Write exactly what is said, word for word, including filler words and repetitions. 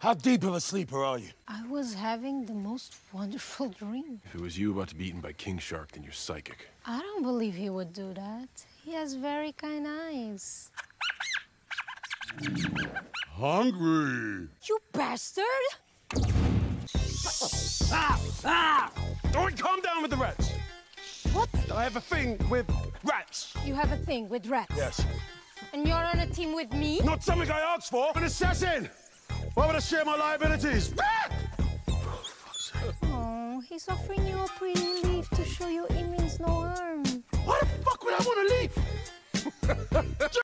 How deep of a sleeper are you? I was having the most wonderful dream. If it was you about to be eaten by King Shark, then you're psychic. I don't believe he would do that. He has very kind eyes. Hungry. You bastard! Ah! Ah! All right, calm down with the rats. What? I have a thing with rats. You have a thing with rats? Yes. And you're on a team with me? Not something I asked for. An assassin! Why would I share my liabilities? Ah! Oh, he's offering you a pretty leaf to show you it means no harm. Why the fuck would I want to leave?